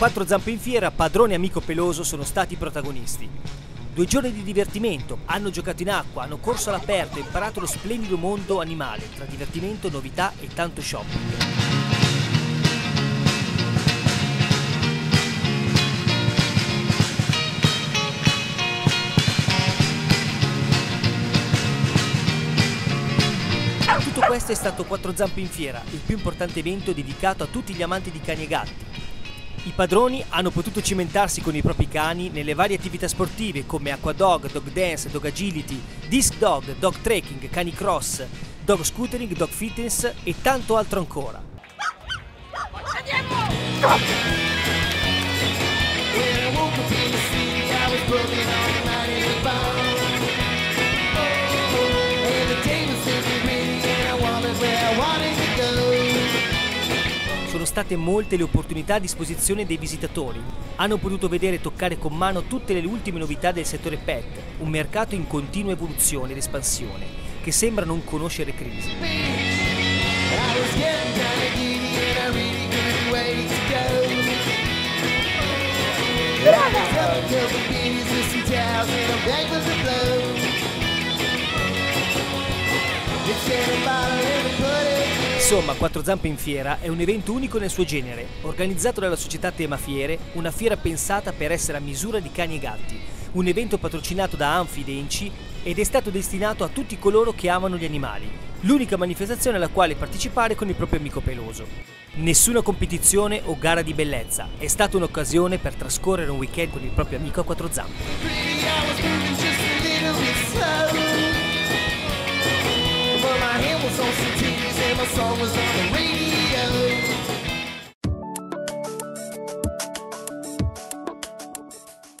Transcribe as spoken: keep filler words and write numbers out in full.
Quattro zampe in fiera, padrone e amico peloso sono stati i protagonisti. Due giorni di divertimento, hanno giocato in acqua, hanno corso all'aperto e imparato lo splendido mondo animale, tra divertimento, novità e tanto shopping. Tutto questo è stato Quattro zampe in fiera, il più importante evento dedicato a tutti gli amanti di cani e gatti. I padroni hanno potuto cimentarsi con i propri cani nelle varie attività sportive come acqua dog, dog dance, dog agility, disc dog, dog trekking, cani cross, dog scootering, dog fitness e tanto altro ancora. Sono state molte le opportunità a disposizione dei visitatori. Hanno potuto vedere e toccare con mano tutte le ultime novità del settore pet, un mercato in continua evoluzione ed espansione, che sembra non conoscere crisi. Insomma, Quattro zampe in fiera è un evento unico nel suo genere, organizzato dalla società Tema Fiere, una fiera pensata per essere a misura di cani e gatti, un evento patrocinato da Anfi ed Enci ed è stato destinato a tutti coloro che amano gli animali, l'unica manifestazione alla quale partecipare con il proprio amico peloso. Nessuna competizione o gara di bellezza, è stata un'occasione per trascorrere un weekend con il proprio amico a quattro zampe. My hand was on some titties and my song was on